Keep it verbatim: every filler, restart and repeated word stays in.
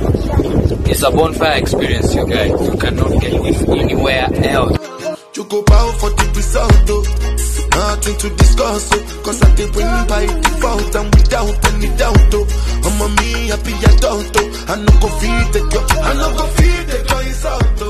It's a bonfire experience, you guys. You cannot get it anywhere else. You go bow for the result, though. Nothing to discuss, oh. Cause I did win by default and without any doubt, though. I'm a me happy adult, though. I no go feed the girl, I no go feed the girl, it's out, though.